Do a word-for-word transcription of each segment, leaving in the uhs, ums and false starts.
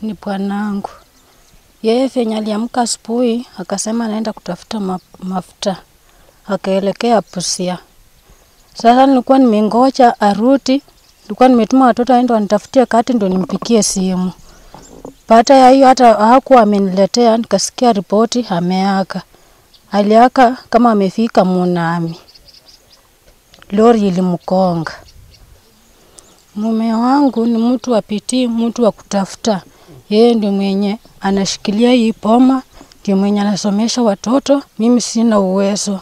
ni bwanangu. Yeye fenya aliamka asubuhi akasema anaenda kutafuta ma, mafuta. Akaelekea Busia. Sasa nilikuwa nimengoja arudi. Nilikuwa nimetuma watoto waende wanitafutie kati ndo nimpikie simu. Baada ya hiyo hata hakuwa ameniletea, nikasikia ripoti ameaga. Aliaga kama amefika Munami. Lori ilimgonga. Mume wangu ni mtu wa bidii, mtu wa kutafuta. Yeye ndio mwenye anashikilia hii boma, ndio mwenye anasomesha watoto, mimi sina uwezo.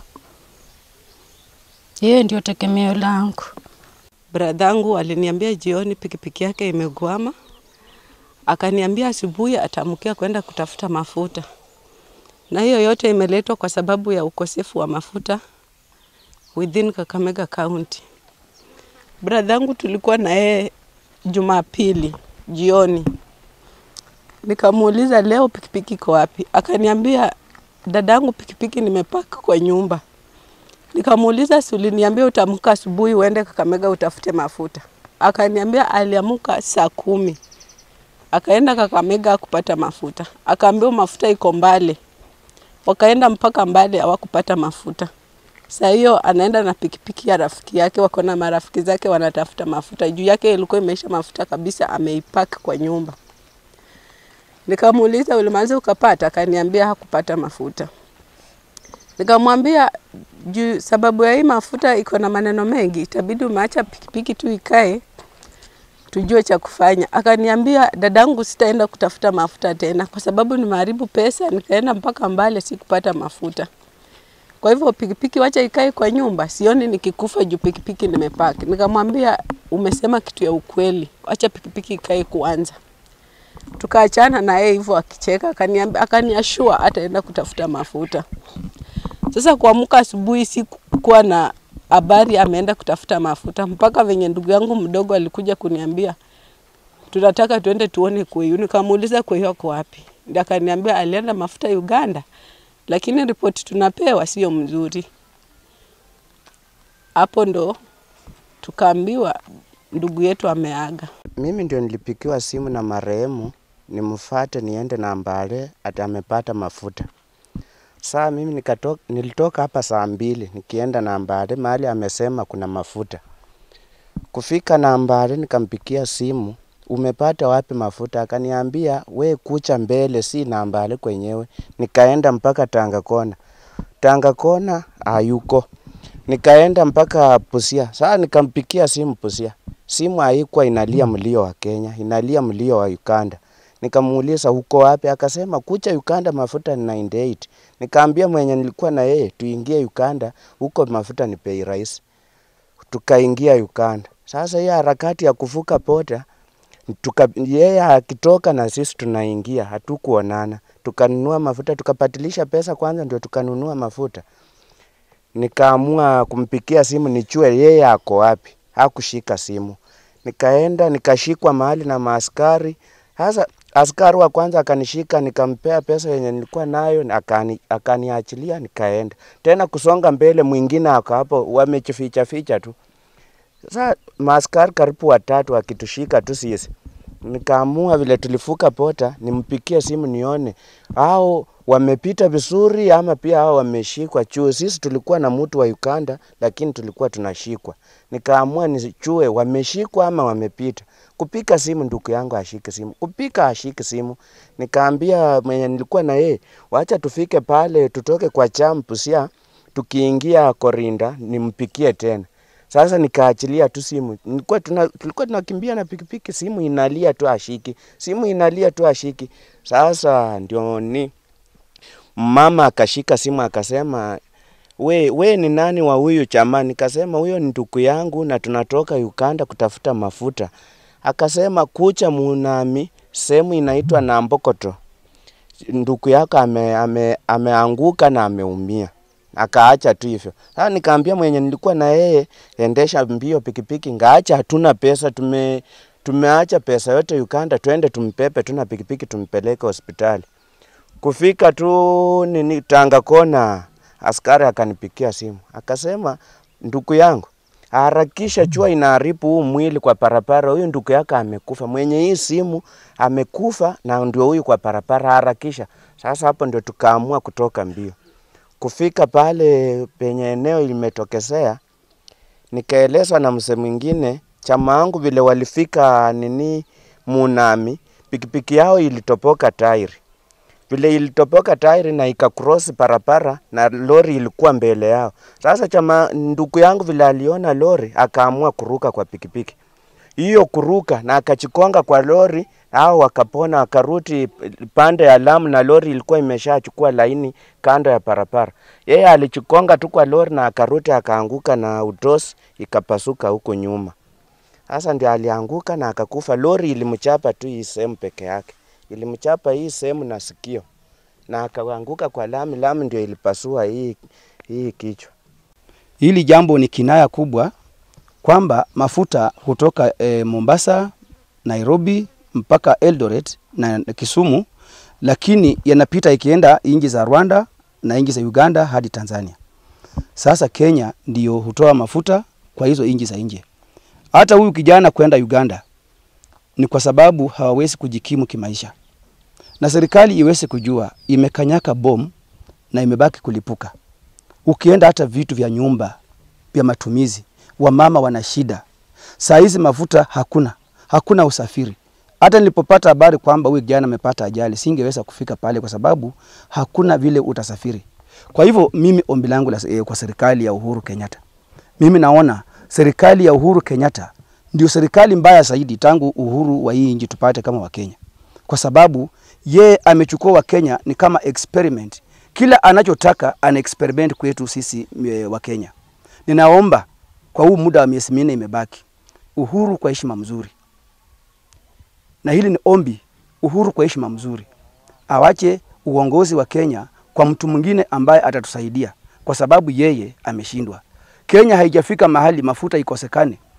Yeye ndio tegemeo langu. Bradangu aliniambia jioni pikipiki yake imegwama. Akaniambia asubuhi ataamkia kwenda kutafuta mafuta. Na hiyo yote imeletwa kwa sababu ya ukosefu wa mafuta within Kakamega County. Bradangu tulikuwa na yeye Jumapili jioni. Nikamuuliza leo pikipiki iko wapi? Akaniambia dadangu pikipiki nimepaka kwa nyumba. Nikamuuliza si uliniambia utaamka asubuhi uende Kakamega utafute mafuta. Akaniambia aliamka saa kumi. Akaenda Kakamega kupata mafuta. Akaambiwa mafuta iko mbali. Wakaenda mpaka mbali hawakupata mafuta. Sasa hiyo anaenda na pikipiki ya rafiki yake, wako na marafiki zake wanatafuta mafuta. Juu yake ilikuwa imeisha mafuta kabisa, ameipack kwa nyumba. Nikamuuliza ulimanza ukapata? Akaniambia hakupata mafuta. Nikamwambia juu sababu ya hii mafuta iko na maneno mengi, itabidi umeacha pikipiki tu ikae tujue cha kufanya. Akaniambia dadangu sitaenda kutafuta mafuta tena kwa sababu nimeharibu pesa, nikaenda mpaka mbali sikupata mafuta. Kwa hivyo pikipiki wacha ikae kwa nyumba, sioni nikikufa juu pikipiki nimepaki. Nikamwambia umesema kitu ya ukweli, acha pikipiki ikae kwanza. Tukaachana na yeye hivyo akicheka, akaniambia akaniashua ataenda kutafuta mafuta. Sasa kuamka asubuhi sikuwa na habari ameenda kutafuta mafuta, mpaka venye ndugu yangu mdogo alikuja kuniambia tunataka tuende tuone Kweyu. Nikamuuliza Kweyu yako wapi? Ndio akaniambia alienda mafuta Uganda, lakini ripoti tunapewa sio mzuri. Hapo ndo tukaambiwa ndugu yetu ameaga. Mimi ndio nilipikiwa simu na marehemu nimfuate niende na Mbale ati amepata mafuta. Saa mimi nikatoka, nilitoka hapa saa mbili nikienda na Mbale mahali amesema kuna mafuta. Kufika na Mbale nikampikia simu, umepata wapi mafuta? Akaniambia we kucha mbele si na Mbale kwenyewe. Nikaenda mpaka Tangakona. Tangakona hayuko. Nikaenda mpaka Busia. Saa nikampikia simu Busia. Simu haikuwa inalia mlio wa Kenya, inalia mlio wa Uganda. Nikamuuliza uko wapi? Akasema kucha Uganda mafuta ni ninety eight. Nikaambia mwenye nilikuwa na yeye tuingie Uganda, huko mafuta ni bei rahisi. Tukaingia Uganda. Sasa hii harakati ya kuvuka boda, tuka yeye akitoka na sisi tunaingia, hatukuonana. Tukanunua mafuta, tukapatilisha pesa kwanza ndio tukanunua mafuta. Nikaamua kumpikia simu nijue yeye ako wapi. Hakushika simu. Nikaenda nikashikwa mahali na maaskari. Sasa askari wa kwanza akanishika, nikampea pesa yenye nilikuwa nayo, akani akaniachilia nikaenda. Tena kusonga mbele mwingine aka hapo wamechificha ficha tu. Sasa maaskari karibu watatu akitushika tu sisi. Nikaamua vile tulifuka pota nimpikie simu nione hao wamepita vizuri ama pia hao wameshikwa chuo. Sisi tulikuwa na mtu wa Uganda lakini tulikuwa tunashikwa. Nikaamua nichue wameshikwa ama wamepita. Kupika simu ndugu yangu ashike simu. Kupika ashike simu. Nikaambia mwenye nilikuwa na yeye, wacha tufike pale tutoke kwa Champusia, tukiingia Korinda nimpikie tena. Sasa nikaachilia tu simu. Nilikuwa tuna tulikuwa tunakimbia na pikipiki, simu inalia tu ashiki. Simu inalia tu ashiki. Sasa ndio ni mama akashika simu akasema we we ni nani wa huyu chama? Nikasema huyo ni ndugu yangu na tunatoka Uganda kutafuta mafuta. Akasema kucha Munami, sehemu inaitwa Nambokoto. Ndugu yako ame, ame, ameanguka na ameumia. Akaacha tu hivyo. Sasa nikaambia mwenye nilikuwa na yeye endesha mbio pikipiki, ngaacha hatuna pesa, tume tumeacha pesa yote Uganda, twende tumpepe tuna pikipiki tumpeleke hospitali. Kufika tu nini Tangakona, askari akanipikia simu. Akasema ndugu yangu, harakisha jua inaharibu huu mwili kwa barabara. Huyu ndugu yake amekufa, mwenye hii simu amekufa na ndio huyu kwa barabara, harakisha. Sasa hapo ndio tukaamua kutoka mbio. Kufika pale penye eneo limetokezea, nikaelezwa na mzee mwingine, chama yangu vile walifika nini Munami, pikipiki yao ilitopoka tairi. Vile ilitopoka tairi na ikakross barabara na lori ilikuwa mbele yao. Sasa chama ndugu yangu vile aliona lori akaamua kuruka kwa pikipiki. Hiyo kuruka na akachikonga kwa lori, hao wakapona, akaruti pande ya Lamu na lori ilikuwa imeshachukua laini kando ya barabara. Yeye alichikonga tu kwa lori na akaruti akaanguka na utosi ikapasuka huko nyuma. Sasa ndio alianguka na akakufa. Lori ilimchapa tu hii sehemu peke yake. Ilimchapa hii sehemu na sikio. Na akaanguka kwa lami, lami ndio ilipasua hii hii kichwa. Hili jambo ni kinaya kubwa kwamba mafuta kutoka e, Mombasa, Nairobi mpaka Eldoret na Kisumu, lakini yanapita ikienda inji za Rwanda na inji za Uganda hadi Tanzania. Sasa Kenya ndio hutoa mafuta kwa hizo inji za nje. Hata huyu kijana kwenda Uganda ni kwa sababu hawawezi kujikimu kimaisha. Na serikali iweze kujua imekanyaka bomu na imebaki kulipuka. Ukienda hata vitu vya nyumba, vya matumizi, wamama wana shida. Saa hizi mafuta hakuna, hakuna usafiri. Hata nilipopata habari kwamba huyu kijana amepata ajali, singeweza kufika pale kwa sababu hakuna vile utasafiri. Kwa hivyo mimi ombi langu eh, kwa serikali ya Uhuru Kenyatta. Mimi naona serikali ya Uhuru Kenyatta ndio serikali mbaya zaidi tangu uhuru wa hii nchi tupate kama Wakenya. Kwa sababu ye amechukua wa Kenya ni kama experiment. Kila anachotaka ana experiment kwetu sisi wa Kenya. Ninaomba kwa huu muda wa miezi minne imebaki, Uhuru kwa heshima mzuri. Na hili ni ombi, Uhuru kwa heshima mzuri. Awache uongozi wa Kenya kwa mtu mwingine ambaye atatusaidia kwa sababu yeye ameshindwa. Kenya haijafika mahali mafuta ikosekane.